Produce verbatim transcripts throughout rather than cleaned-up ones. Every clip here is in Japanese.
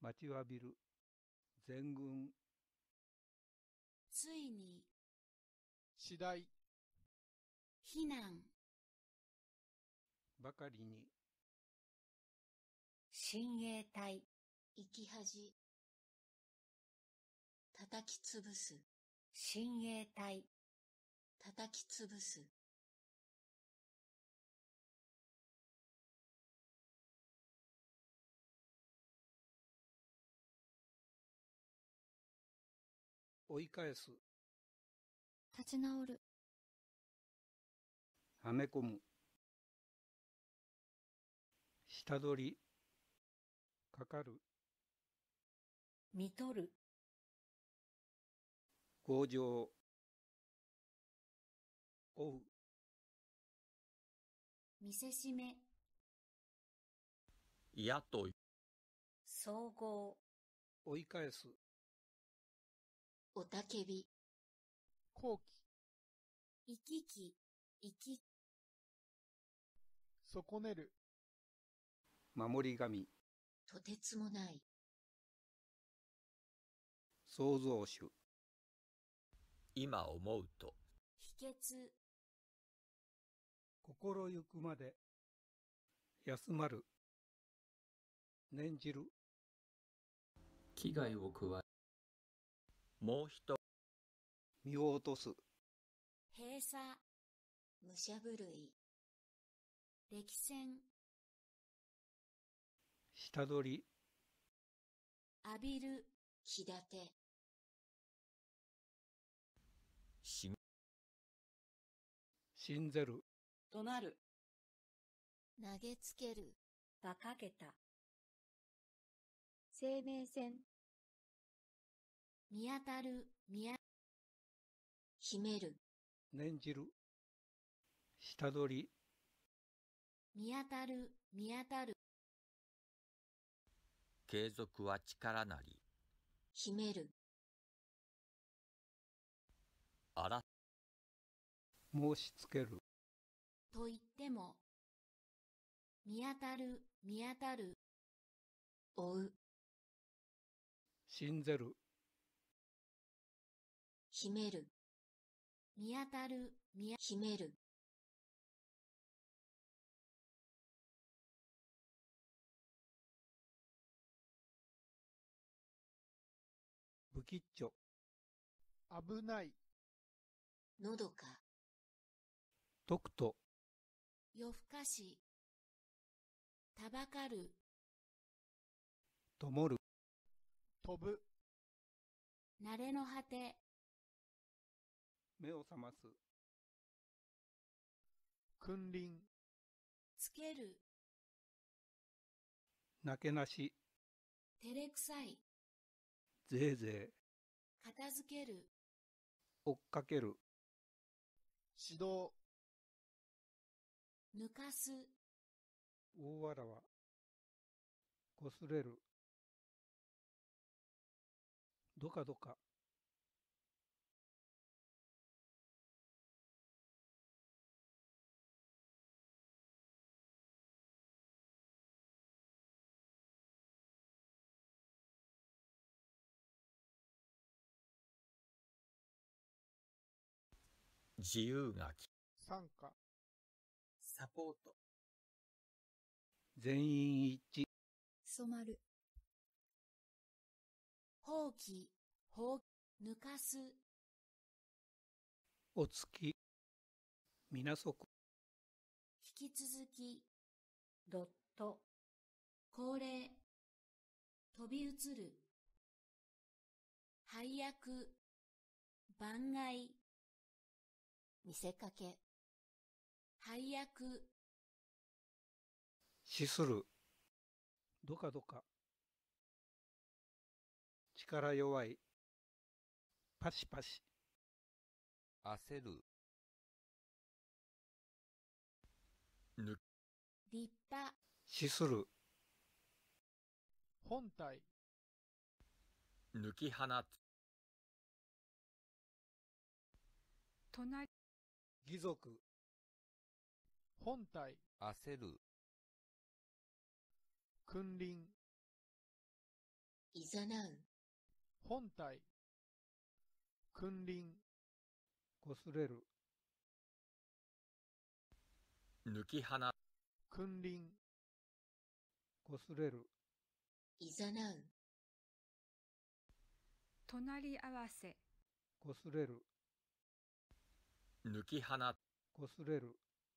待ちわびる。全軍。 ついに。 次第。 避難。 ばかりに。 親衛隊。生き恥。叩きつぶす。親衛隊。叩きつぶす。 追い返す。 立ち直る。 はめ込む。下取り。かかる。 見とる。 強情。追う。 見せしめ。 雇い。 総合。 追い返す。 おたけび。 好機。 行き来。行き。 損ねる。 守り神。 とてつもない。 創造主。 今思うと。 秘訣。 心ゆくまで。休まる。念じる。 危害を加え。 もう一。 見落とす。 閉鎖。武者震い。歴戦。 下取り。 浴びる。気立て。 し。 信ぜる。 怒鳴る。投げつける。馬鹿げた。 生命線。 見当たる。見あ。秘める。 念じる。下取り。 見当たる。見当たる。 継続は力なり。 秘める。 あら。 申しつける。 と言っても。見当たる。見当たる。追う。 信ぜる。 秘める。見当たる。見あ。秘める。 不吉祥。 危ない。 のどか。 とくと。 夜更かし。たばかる。 ともる。 飛ぶ。 慣れの果て。 目を覚ます。 君臨。 つける。 なけなし。 照れくさい。 ぜいぜい。 片付ける。 追っかける。 指導。 抜かす。 大わらわ。こすれる。どかどか。 自由がき。 参加。 サポート。 全員一致。 染まる。 放棄。放棄。抜かす。 お月。みなそく。 引き続き。ドット。恒例。飛び移る。配役。番外。見せかけ。配役。 死する。どかどか。力弱い。パシパシ。 焦る。ぬ。 立派。 死する。 本体。 抜き放つ。 隣。 義族。 本体。 焦る。 君臨。 いざなう、 本体、君臨、 こすれる、 抜き放つ、 君臨、 こすれる、 いざなう、 隣り合わせ、 こすれる、 抜き放つ、 こすれる。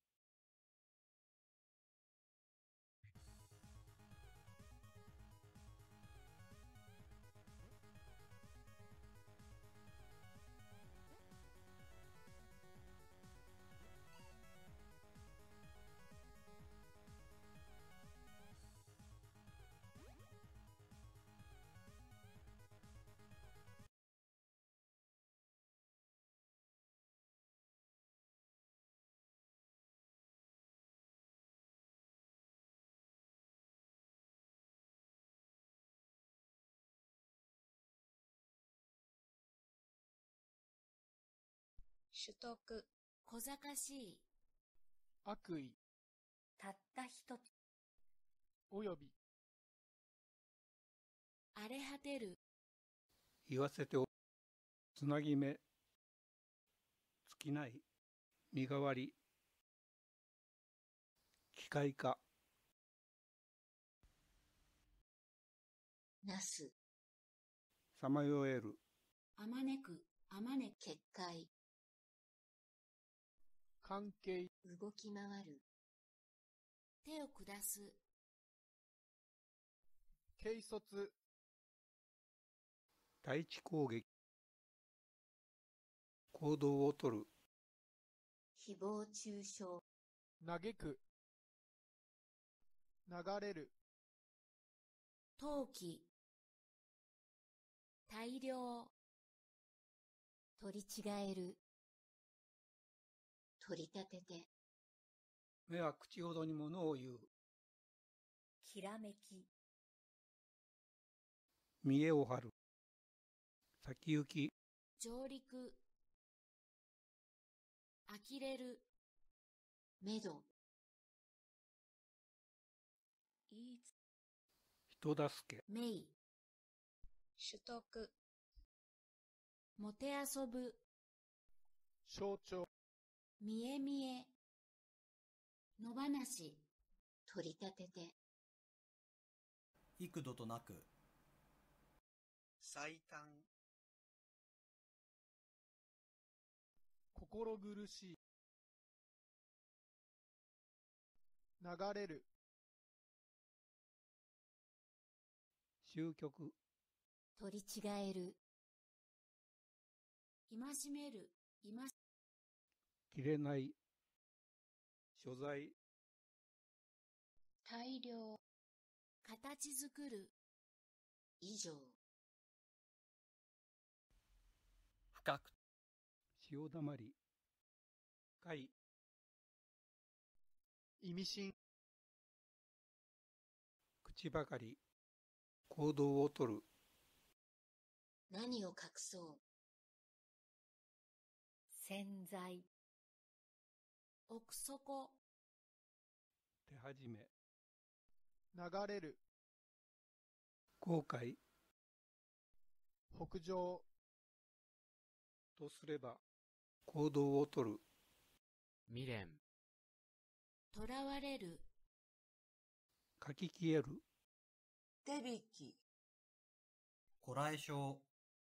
取得、小賢しい、 悪意、 たった一つ、 および、 荒れ果てる、 言わせておつなぎ目、尽きない、身代わり、機械化、 なす、 さまよえる、 あまねく、あまね結界、 関係、 動き回る、手を下す、 軽率、 対地攻撃、行動をとる、 誹謗中傷、 嘆く、流れる、 陶器、大量、取り違える、取り立てて、 目は口ほどにものを言う、 きらめき、 見栄を張る、先行き、 上陸、呆れる、めど、いいつ、 人助け、 めい、取得、もてあそぶ、 象徴、 見え見え、野放し、取り立てて、 幾度となく最短心苦しい、流れる、 終局、 取り違える、戒める、いま、 切れない、所在、 大量、形作る、以上、 深く、 潮だまり、貝、 意味深、 口ばかり、行動をとる、 何を隠そう、潜在、奥底、 手始め、 流れる、 後悔、 北上、 とすれば、行動をとる、 未練、 囚われる、 書き消える、 手引き、 こらえ性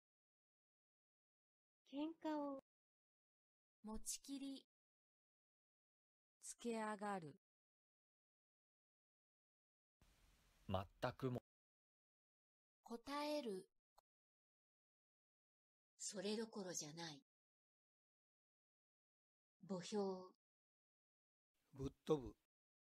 喧嘩を、持ちきり、つけ上がる、 全くも、 答える、それどころじゃない、墓標、 ぶっ飛ぶ、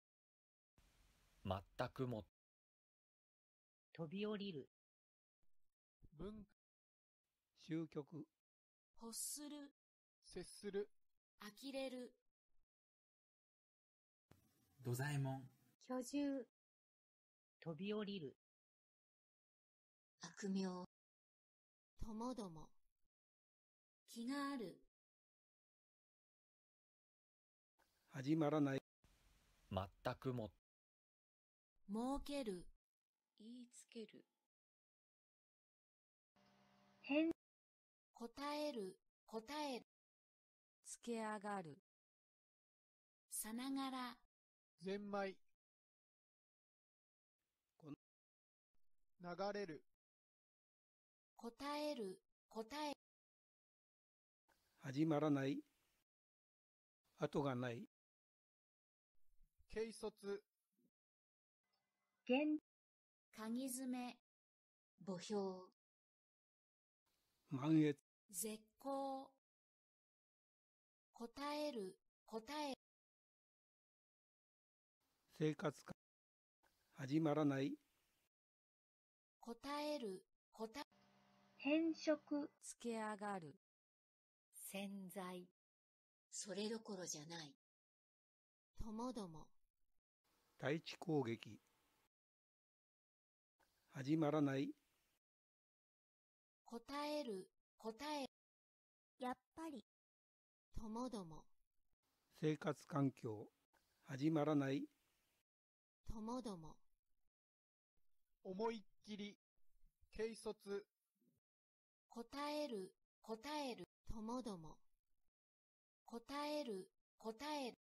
全くも、 飛び降りる、 文、 終局、 欲する、 接する、 呆れる、 土左衛門、 居住、飛び降りる、悪名、ともども、気がある、 始まらない、 全くも、 儲ける、言いつける、 変答える答えるつけ上がるさながらゼンマイこ流れる答える答え始まらない、後がない、 軽率弦鍵詰め墓標満越、 絶好答える答え生活感、始まらない、 答える答え変色つけ上がる潜在それどころじゃないともども対地攻撃、始まらない、 答える答えやっぱりともども生活環境、始まらない、 ともども思いっきり軽率答える答えるともども答える答える